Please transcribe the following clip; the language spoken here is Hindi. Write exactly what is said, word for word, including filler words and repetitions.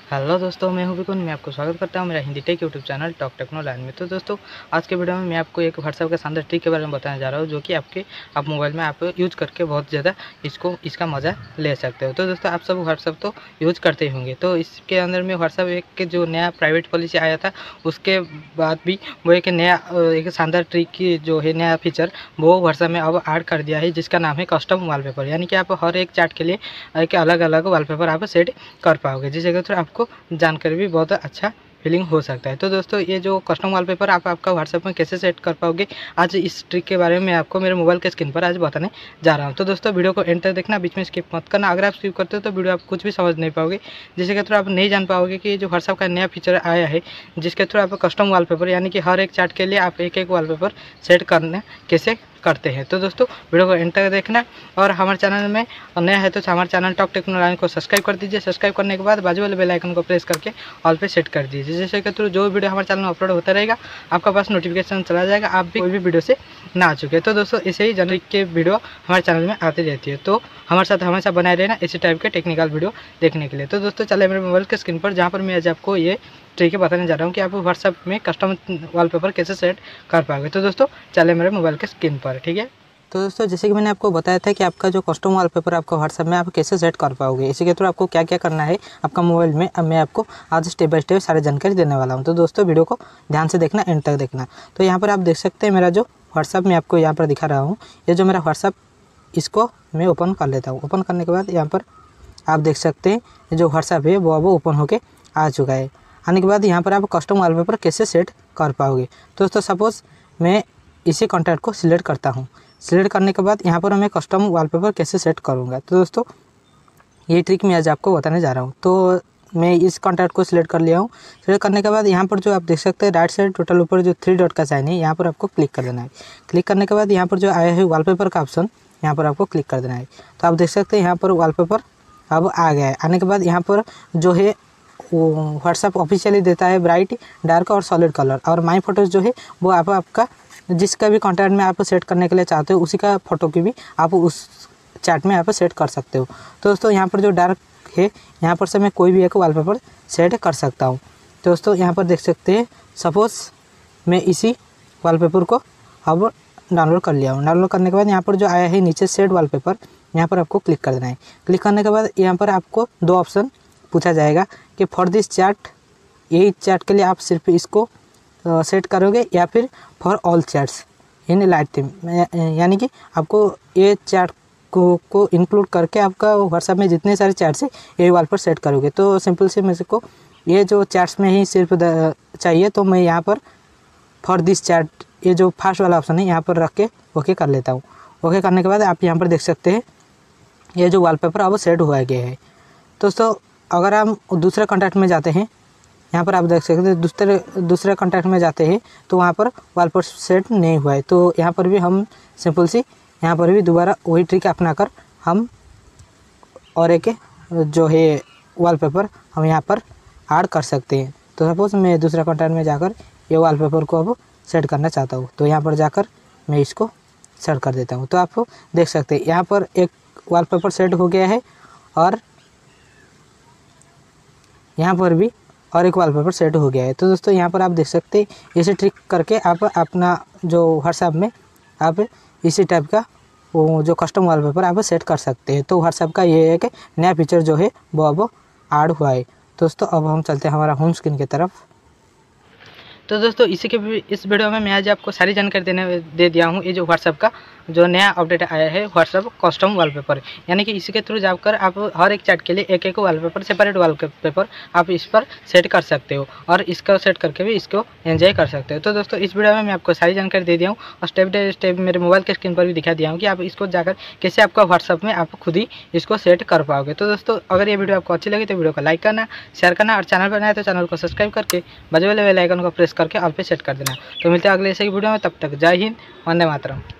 हेलो दोस्तों, मैं हूं बिकुन। मैं आपको स्वागत करता हूं मेरा Hindi tech YouTube channel Talk Techno Land में। तो दोस्तों, आज के वीडियो में मैं आपको एक व्हाट्सएप का शानदार ट्रिक के बारे में बताने जा रहा हूं, जो कि आपके आप मोबाइल में आप यूज करके बहुत ज़्यादा इसको इसका मज़ा ले सकते हो। तो दोस्तों, आप सब व्हाट्सएप तो यूज करते ही होंगे। तो इसके अंदर में व्हाट्सएप एक के जो नया प्राइवेट पॉलिसी आया था, उसके बाद भी वो एक नया एक शानदार ट्रिक की जो है नया फीचर वो व्हाट्सएप में अब ऐड कर दिया है, जिसका नाम है कस्टम वॉलपेपर। यानी कि आप हर एक चैट के लिए एक अलग अलग वॉलपेपर आप सेट कर पाओगे, जिसके थ्रू आपको जानकर भी बहुत अच्छा फीलिंग हो सकता है। तो दोस्तों, ये जो कस्टम वॉलपेपर आप आपका व्हाट्सएप में कैसे सेट कर पाओगे, आज इस ट्रिक के बारे में मैं आपको मेरे मोबाइल के स्क्रीन पर आज बताने जा रहा हूं। तो दोस्तों, वीडियो को एंड तक देखना, बीच में स्किप मत करना। अगर आप स्किप करते हो तो वीडियो आप कुछ भी समझ नहीं पाओगे, जिसके थ्रू आप नहीं जान पाओगे कि जो व्हाट्सएप का नया फीचर आया है, जिसके थ्रू आप कस्टम वॉलपेपर यानी कि हर एक चैट के लिए आप एक एक वॉलपेपर सेट करने कैसे करते हैं। तो दोस्तों, वीडियो को एंड तक देखना। और हमारे चैनल में नया है तो हमारे चैनल टॉक टेक्नो लैंड को सब्सक्राइब कर दीजिए। सब्सक्राइब करने के बाद बाजू वाले बेल आइकन को प्रेस करके ऑल पे सेट कर दीजिए, जिससे कि थ्रू जो वीडियो हमारे चैनल में अपलोड होता रहेगा आपका पास नोटिफिकेशन चला जाएगा, आप भी कोई भी वीडियो से ना आ चुके। तो दोस्तों, ऐसे ही जनवरी के वीडियो हमारे चैनल में आती रहती है, तो हमारे साथ हमेशा बनाए रहना इसी टाइप के टेक्निकल वीडियो देखने के लिए। तो दोस्तों, चले मेरे मोबाइल के स्क्रीन पर, जहाँ पर मैं आज आपको ये ट्रिक बताने जा रहा हूँ कि आप व्हाट्सएप में कस्टम वॉलपेपर कैसे सेट कर पाओगे। तो दोस्तों, चले मेरे मोबाइल के स्क्रीन पर, ठीक है। तो दोस्तों, जैसे कि मैंने आपको बताया था कि आपका जो कस्टम वॉलपेपर आपका व्हाट्सएप में आप कैसे सेट कर पाओगे, इसी के थ्रू आपको क्या क्या करना है आपका मोबाइल में, अब मैं आपको आज स्टेप बाय स्टेप सारी जानकारी देने वाला हूं। तो दोस्तों, वीडियो को ध्यान से देखना, एंड तक देखना। तो यहाँ पर आप देख सकते हैं मेरा जो व्हाट्सएप मैं आपको यहाँ पर दिखा रहा हूँ, ये जो मेरा व्हाट्सएप, इसको मैं ओपन कर लेता हूँ। ओपन करने के बाद यहाँ पर आप देख सकते हैं जो व्हाट्सएप है वो अब ओपन होके आ चुका है। आने के बाद यहाँ पर आप कस्टम वॉलपेपर कैसे सेट कर पाओगे। तो दोस्तों, सपोज़ मैं इसी कॉन्टैक्ट को सिलेक्ट करता हूँ। सिलेक्ट करने के बाद यहाँ पर मैं कस्टम वॉलपेपर कैसे सेट करूँगा, तो दोस्तों ये ट्रिक मैं आज आपको बताने जा रहा हूँ। तो मैं इस कॉन्टैक्ट को सिलेक्ट कर लिया हूँ। सिलेक्ट करने के बाद यहाँ पर जो आप देख सकते हैं राइट साइड टोटल ऊपर जो थ्री डॉट का साइन है, यहाँ पर आपको क्लिक कर देना है। क्लिक करने के बाद यहाँ पर जो आया है वॉलपेपर का ऑप्शन, यहाँ पर आपको क्लिक कर देना है। तो आप देख सकते हैं यहाँ पर वॉलपेपर अब आ गया है। आने के बाद यहाँ पर जो है व्हाट्सएप ऑफिशियली देता है ब्राइट, डार्क और सॉलिड कलर, और माई फोटोज़ जो है वो आप आपका जिसका भी कॉन्टैक्ट में आप सेट करने के लिए चाहते हो उसी का फ़ोटो की भी आप उस चैट में आप सेट कर सकते हो। तो दोस्तों, यहाँ पर जो डार्क है, यहाँ पर से मैं कोई भी एक वॉलपेपर सेट कर सकता हूँ। तो दोस्तों, यहाँ पर देख सकते हैं, सपोज़ मैं इसी वॉलपेपर को अब डाउनलोड कर लिया हूँ। डाउनलोड करने के बाद यहाँ पर जो आया है नीचे सेट वॉलपेपर, यहाँ पर आपको क्लिक कर देना है। क्लिक करने के बाद यहाँ पर आपको दो ऑप्शन पूछा जाएगा कि फॉर दिस चैट, यही चैट के लिए आप सिर्फ इसको सेट करोगे या फिर for all chats in light theme, यानी कि आपको ये चैट को को इंक्लूड करके आपका व्हाट्सएप में जितने सारे चैट्स हैं ये वॉलपेपर सेट करोगे। तो सिंपल से मेरे को ये जो चैट्स में ही सिर्फ चाहिए, तो मैं यहाँ पर फॉर दिस चैट, ये जो फर्स्ट वाला ऑप्शन है यहाँ पर रख के ओके कर लेता हूँ। ओके करने के बाद आप यहाँ पर देख सकते हैं ये जो वॉलपेपर अब सेट हुआ गया है। दोस्तों, अगर हम दूसरे कॉन्टैक्ट में जाते हैं, यहाँ पर आप देख सकते हैं दूसरे दूसरे कॉन्टैक्ट में जाते हैं तो वहाँ पर वॉलपेपर सेट नहीं हुआ है। तो यहाँ पर भी हम सिंपल सी यहाँ पर भी दोबारा वही ट्रिक अपनाकर हम और एक जो है वॉलपेपर हम यहाँ पर ऐड कर सकते हैं। तो सपोज़ मैं दूसरे कॉन्टैक्ट में जाकर ये वॉलपेपर को अब सेट करना चाहता हूँ, तो यहाँ पर जाकर मैं इसको सेट कर देता हूँ। तो आप देख सकते हैं यहाँ पर एक वॉलपेपर सेट हो गया है और यहाँ पर भी और एक वॉलपेपर सेट हो गया है। तो दोस्तों, यहाँ पर आप देख सकते हैं इसी ट्रिक करके आप अपना जो व्हाट्सएप में आप इसी टाइप का वो जो कस्टम वॉलपेपर आप सेट कर सकते हैं। तो व्हाट्सएप का ये एक नया फीचर जो है वो अब ऐड हुआ है। दोस्तों, अब हम चलते हैं हमारा होम स्क्रीन की तरफ। तो दोस्तों, इसी के इस वीडियो में मैं आज आपको सारी जानकारी देने दे दिया हूँ। ये जो व्हाट्सएप का जो नया अपडेट आया है व्हाट्सएप कस्टम वॉलपेपर, यानी कि इसी के थ्रू जाकर आप हर एक चैट के लिए एक एक वॉलपेपर, सेपरेट वॉलपेपर आप इस पर सेट कर सकते हो और इसको सेट करके भी इसको एंजॉय कर सकते हो। तो दोस्तों, इस वीडियो में मैं आपको सारी जानकारी दे दिया हूँ और स्टेप बाय स्टेप मेरे मोबाइल के स्क्रीन पर भी दिखा दिया हूँ कि आप इसको जाकर कैसे आपका व्हाट्सएप में आप खुद ही इसको सेट कर पाओगे। तो दोस्तों, अगर ये वीडियो आपको अच्छी लगी तो वीडियो को लाइक करना, शेयर करना और चैनल पर नया तो चैनल को सब्सक्राइब करके बाजू वाले बेल आइकन को प्रेस करके ऑल पे सेट कर देना। तो मिलते हैं अगले ऐसे ही वीडियो में, तब तक जय हिंद, वंदे मातरम।